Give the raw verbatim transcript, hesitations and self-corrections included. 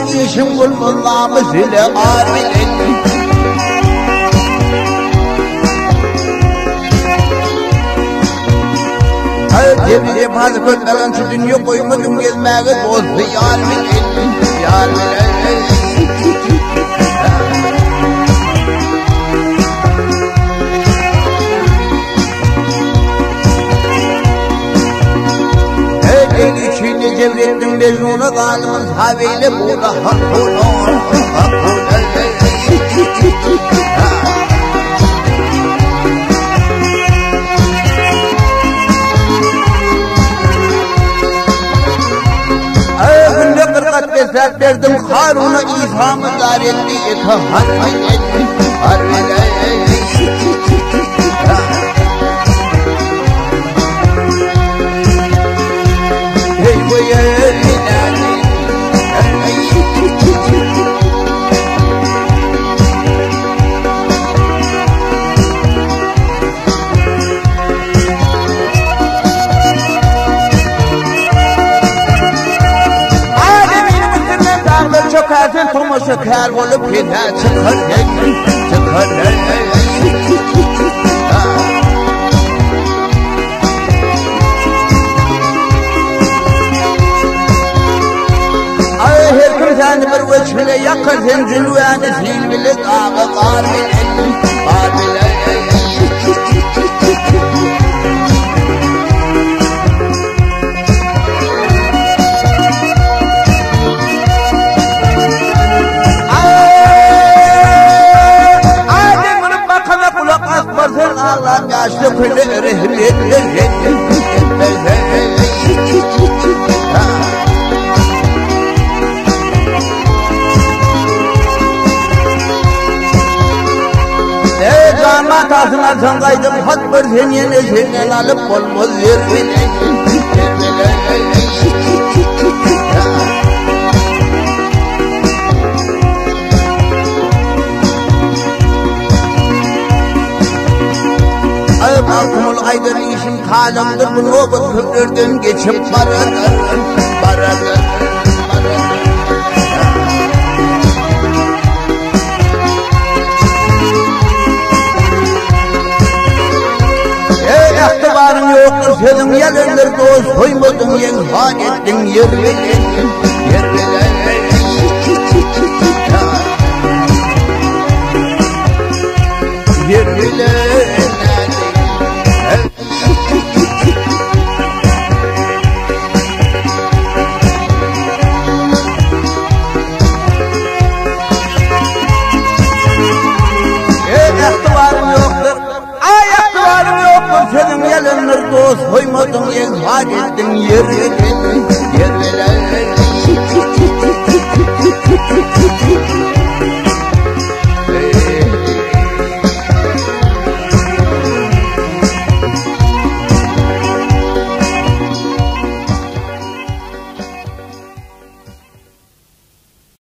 işim kullanmamız ile arvilen. Cebine fazla kötülen şu dünya koymadım gezmeye dostu yar bilen, yar bilen. Hey içinde cevrettim bezuna kalmaz habeyle burada hak olan, hak olan. Fesat verdim Harun'a İsa'mı dar etti eka harbi etti harbi hey boy çökersin Thomas şeker olup gider çıkar çıkar ay her kim seni bir veçile yakar zenzil ve yani zilbili dağı kar bilen kar bilen Allah yaşlı kule rehmet ey damat ağzına zangaydım hat bir sen yine senden alıp olmaz yer bilen Altımıl aydın işim kalemdir bu nobut köprüden geçip baradır, baradır, baradır. Ey ihtibarın yoktur senin yelindir dost koymadın yen han ettin yer bilen, yer bilen. Yer bilen. Senin yelinir dost koymadın yen hadettin yeri